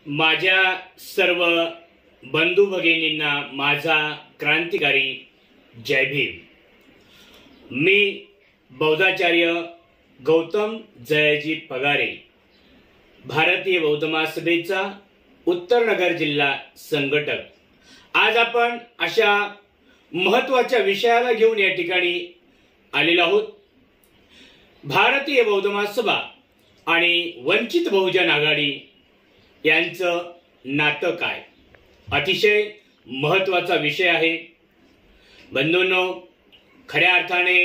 माझ्या सर्व बंधू भगिनींना माझा क्रांतिकारी जय भीम। मी बौद्धाचार्य गौतम जयाजी पगारे, भारतीय बौद्ध महासभेचा उत्तर नगर जिल्हा संघटक। आज आपण अशा महत्त्वाच्या विषयाला घेऊन या ठिकाणी आलेलो आहोत। भारतीय बौद्ध महासभा आणि वंचित बहुजन आघाडी यांचं नातं काय, अतिशय महत्त्वाचा विषय आहे। बंधूंनो, खऱ्या अर्थाने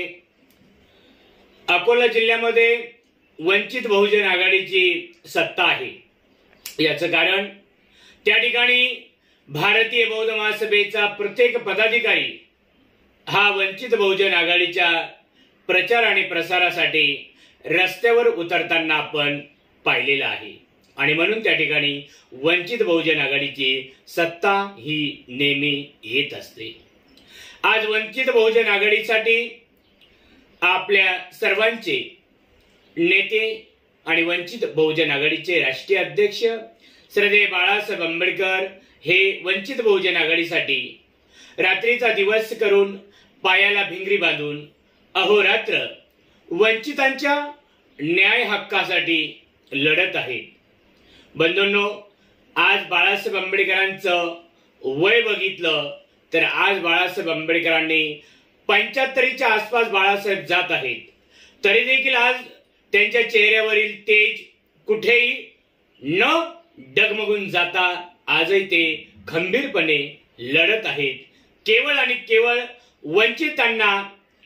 अकोला जिल्ह्यामध्ये वंचित बहुजन आघाडीची सत्ता आहे। याचं कारण त्या ठिकाणी भारतीय बौद्ध महासभेचा प्रत्येक पदाधिकारी हा वंचित बहुजन आघाडीच्या प्रचार आणि प्रसारासाठी रस्त्यावर उतरताना आपण पाहिलेला आहे आणि म्हणून त्या ठिकाणी वंचित बहुजन आघाडीची सत्ता ही नेहमी येत असते। आज वंचित बहुजन आघाडीसाठी आपल्या सर्वांचे नेते आणि वंचित बहुजन आघाडीचे राष्ट्रीय अध्यक्ष श्रद्धेय बाळासाहेब आंबेडकर हे वंचित बहुजन आघाडीसाठी रात्रीचा दिवस करून पायाला भिंगरी बांधून अहोरात्र वंचितांच्या न्याय हक्कासाठी लढत आहेत। बंधूंनो, आज बाळासाहेब आंबेडकरांचं वय बघितलं तर आज बाळासाहेब आंबेडकरांनी 75च्या आसपास बाळासाहेब जात आहेत, तरी देखील आज त्यांच्या चेहऱ्यावरील तेज कुठेही न डगमगून जाता आजही ते खंबीरपणे लढत आहेत। केवळ आणि केवळ वंचितांना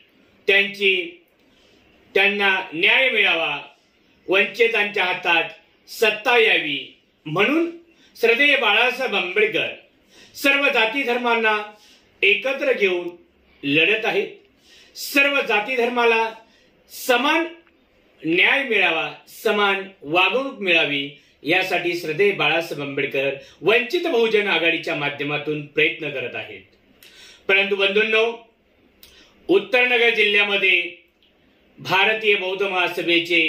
त्यांना न्याय मिळावा, वंचितांच्या हातात सत्ता यावी म्हणून श्रद्धेय बाळासाहेब आंबेडकर सर्व जाती धर्मांना एकत्र घेऊन लढत आहेत। सर्व जाती धर्माला समान न्याय मिळावा, समान वागणूक मिळावी यासाठी श्रद्धेय बाळासाहेब आंबेडकर वंचित बहुजन आघाडीच्या माध्यमातून प्रयत्न करत आहेत। परंतु बंधूंनो, उत्तर नगर जिल्ह्यामध्ये भारतीय बौद्ध महासभेचे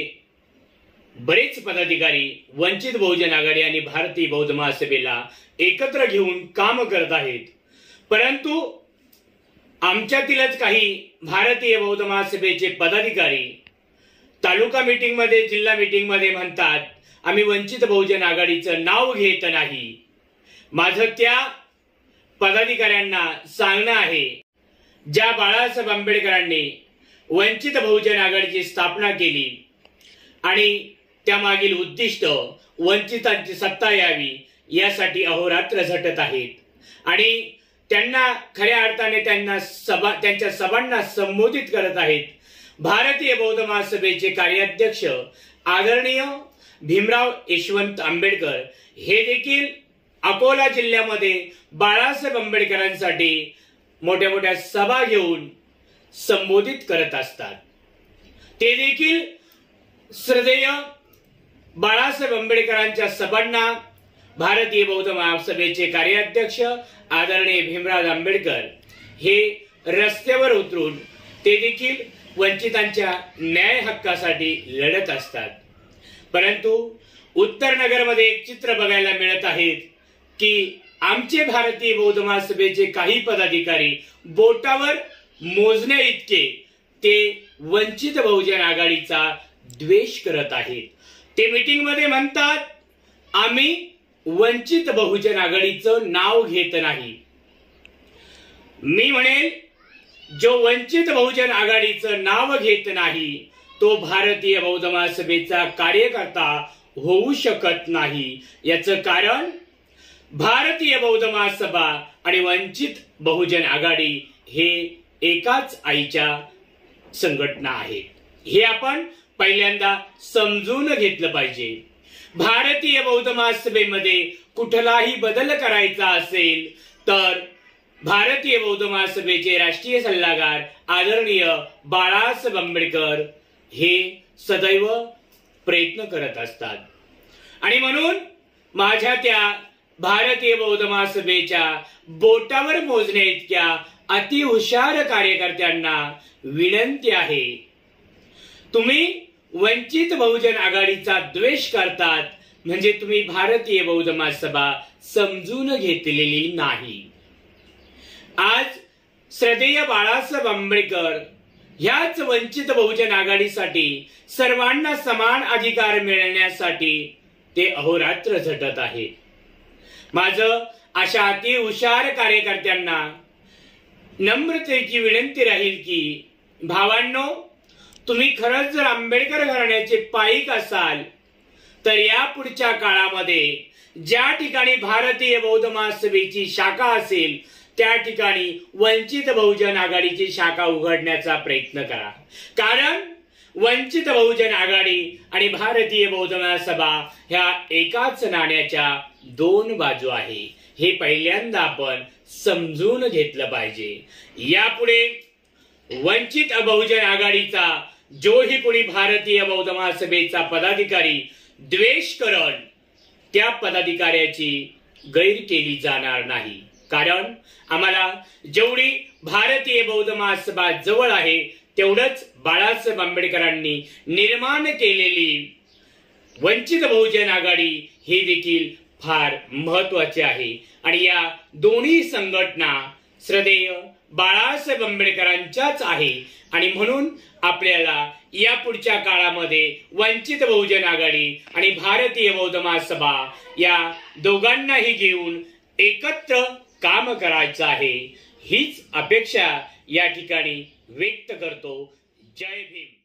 बरेच पदाधिकारी वंचित बहुजन आघाडी आणि भारतीय बौद्ध महासभेला एकत्र घेऊन काम करत आहेत। परंतु आमच्यातीलच काही भारतीय बौद्ध महासभेचे पदाधिकारी तालुका मीटिंग मध्ये, जिल्हा मीटिंग मध्ये म्हणतात आम्ही वंचित बहुजन आघाडीचं नाव घेत नाही। माझं त्या पदाधिकाऱ्यांना सांगणं आहे, ज्या बाळासाहेब आंबेडकरांनी वंचित बहुजन आघाडीची स्थापना केली आणि त्यामागील उद्दिष्ट वंचितांची सत्ता यावी यासाठी अहोरात्र झटत आहेत आणि त्यांना खऱ्या अर्थाने त्यांच्या सभांना संबोधित करत आहेत। भारतीय बौद्ध महासभेचे कार्याध्यक्ष आदरणीय भीमराव यशवंत आंबेडकर हे देखील अकोला जिल्ह्यामध्ये बाळासाहेब आंबेडकरांसाठी मोठ्या मोठ्या सभा घेऊन संबोधित करत असतात। ते देखील श्रद्धेय बाळासाहेब आंबेडकरांच्या सभांना भारतीय बौद्ध महासभेचे कार्याध्यक्ष आदरणीय भीमराव आंबेडकर हे रस्त्यावर उतरून ते देखील वंचितांच्या न्याय हक्कासाठी लढत असतात। परंतु उत्तर नगरमध्ये एक चित्र बघायला मिळत आहे की आमचे भारतीय बौद्ध महासभेचे काही पदाधिकारी बोटावर मोजण्या इतके ते वंचित बहुजन आघाडीचा द्वेष करत आहेत। ते मीटिंग मध्ये म्हणतात आम्ही वंचित बहुजन आघाडीचं नाव घेत नाही। मी म्हणेल, जो वंचित बहुजन आघाडीचं नाव घेत नाही तो भारतीय बौद्ध महासभेचा कार्यकर्ता होऊ शकत नाही। याचं कारण भारतीय बौद्ध महासभा आणि वंचित बहुजन आघाडी हे एकाच आईच्या संघटना आहेत। हे आपण पहिल्यांदा समजून घेतलं पाहिजे। भारतीय बौद्ध महासभेमध्ये कुठलाही बदल करायचा असेल तर भारतीय बौद्ध महासभेचे राष्ट्रीय सल्लागार आदरणीय बाळासाहेब आंबेडकर हे सदैव प्रयत्न करत असतात आणि म्हणून माझ्या त्या भारतीय बौद्ध महासभेच्या बोटावर मोजण्या इतक्या अतिहुशार कार्यकर्त्यांना विनंती आहे, तुम्ही वंचित बहुजन आघाडीचा द्वेष करतात म्हणजे तुम्ही भारतीय बौद्ध महासभा समजून घेतलेली नाही. आज श्रद्धेय बाळासाहेब आंबेडकर ह्याच वंचित बहुजन आघाडीसाठी सर्वांना समान अधिकार मिळण्यासाठी ते अहोरात्र झटत आहे. माझं अशा अति हुशार कार्यकर्त्यांना नम्रतेची विनंती राहील की भावांनो, तुम्ही खरंच जर आंबेडकर घराण्याचे पाईक असाल तर या पुढच्या काळामध्ये ज्या ठिकाणी भारतीय बौद्ध महासभेची शाखा असेल त्या ठिकाणी वंचित बहुजन आघाडीची शाखा उघडण्याचा प्रयत्न करा. कारण वंचित बहुजन आघाडी आणि भारतीय बौद्ध महासभा ह्या एकाच नाण्याच्या दोन बाजू आहे. हे पहिल्यांदा आपण समजून घेतलं पाहिजे. यापुढे वंचित बहुजन आघाडीचा जोही कोणी भारतीय बौद्ध महासभेचा पदाधिकारी द्वेष करण त्या पदाधिकाऱ्याची गैर केली जाणार नाही. कारण आम्हाला जेवढी भारतीय बौद्ध महासभा जवळ आहे तेवढंच बाळासाहेब आंबेडकरांनी निर्माण केलेली वंचित बहुजन आघाडी हे देखील फार महत्वाचे आहे. आणि या दोन्ही संघटना श्रद्धेय बाळासाहेब आंबेडकरांच्याच आहे. आणि म्हणून आपल्याला या पुढच्या काळामध्ये वंचित बहुजन आघाडी आणि भारतीय बौद्ध महासभा या दोघांनाही घेऊन एकत्र काम करायचं आहे. हीच अपेक्षा या ठिकाणी व्यक्त करतो. जय भीम.